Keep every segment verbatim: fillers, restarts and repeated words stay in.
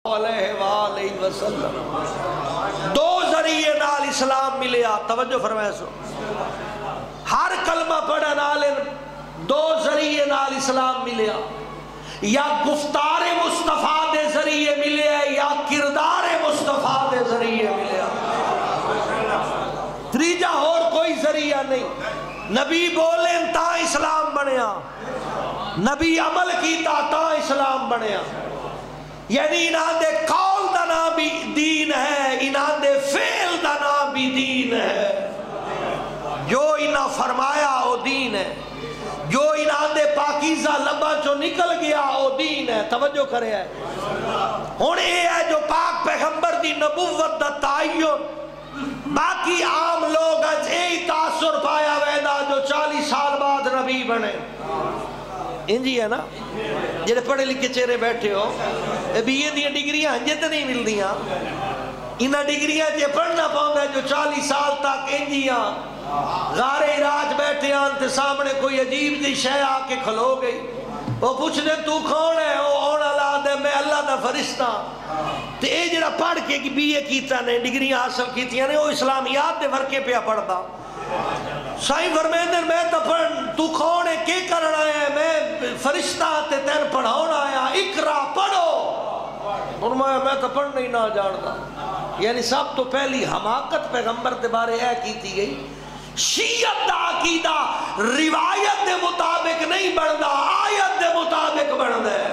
علیہ وآلہ وسلم دو ذریعے نال اسلام ملیا. توجہ فرمائے سو ہر کلمہ پڑھن والے دو ذریعے نال اسلام ملیا. یا گفتار مصطفیٰ دے ذریعے ملیا یا کردار مصطفیٰ دے ذریعے ملیا. تریجا اور کوئی ذریعہ نہیں. نبی بولیں تا اسلام بنیا, نبی عمل کیتا تا اسلام بنیا. یعنی انہاں دے قول دا نام بھی دین ہے, انہاں دے فعل دا نام بھی دین ہے. جو انہاں فرمایا او دین ہے, جو انہاں دے پاکیزہ لبا چو نکل گیا او دین ہے. توجہ کرے ہے. ہن اے ہے جو پاک پیغمبر دی نبوت دا تعین, باقی عام لوگ اج اے تاثر پایا ویدا جو چالیس سال بعد نبی بنے. انجی ہے نا, جڑے پڑھے لکھے چہرے بیٹھے ہو, بی اے دی ڈگریاں ہنجے تے نہیں ملدیاں. انہاں ڈگریاں جے پڑھنا پاؤں ہے جو چالیس سال تک انجیاں غار عراج بیٹھے آن تے سامنے کوئی عجیب دی شے آ کے کھلو گئی. وہ پوچھ دے تو کون ہے؟ وہ اون اللہ دے میں اللہ دا فرشتہ. تے اے جڑا پڑھ کے بی اے کیتا نے ڈگریاں حاصل کیتیاں نے وہ اسلامیات دے ورکے پیا پڑھدا. سائیں فرمیندر میں تو پڑھ تو کون ہے کے کرنا ہے؟ میں فرشتہ تے تین پڑھاؤنا آیا, اقرا پڑھو. فرمایا میں تو پڑھنا ہی نہ جانتا. یعنی سب تو پہلی حماقت پیغمبر دے بارے اے کیتی گئی. شیعت دا عقیدہ روایت دے مطابق نہیں بڑھدا, آیت دے مطابق بڑھدا ہے.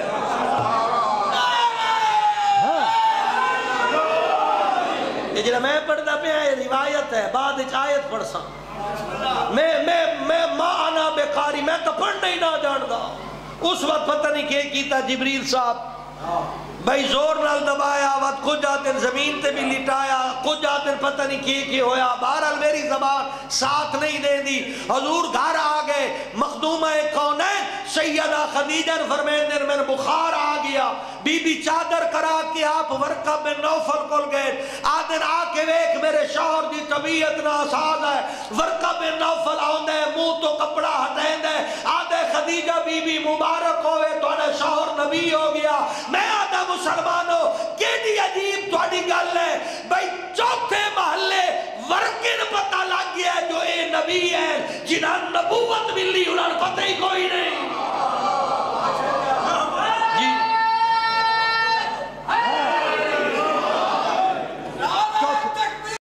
یہ جڑا میں پڑھدا پیا ہے روایت ہے, بعد وچ آیت پڑھ سا. میں میں میں ما انا بقاری, میں تو پڑھنا ہی نہ جاندا. اس وقت پتہ نہیں کہ کیتا جبریل صاحب بھائی زور نال دبایا, وقت کچھ جاتے زمین تے بھی لٹایا, کچھ جاتے پتہ نہیں کی کی ہویا. بہرحال میری زبان ساتھ نہیں دے دی. حضور گھر آ گئے, مخدومہ کونین سیدہ خدیجہ فرمیندر میں بخار آ گیا. بی بی چادر کرا کے آپ ورقہ بن نوفل کول گئے. آدن آ کے ویک میرے شوہر دی طبیعت ناساز ہے. ورقہ بن نوفل آندے منہ تو کپڑا ہٹیندے, آدھے خدیجہ بی بی مبارک ہوئے تو انہیں شوہر نبی ہو گیا. میں آدھا مسلمانوں کیڑی عجیب تھوڑی گل ہے بھائی, چوتھے محلے ورکن پتہ لگ گیا جو اے نبی ہے جنہاں نبوت ملی انہاں پتہ ہی کوئی نہیں.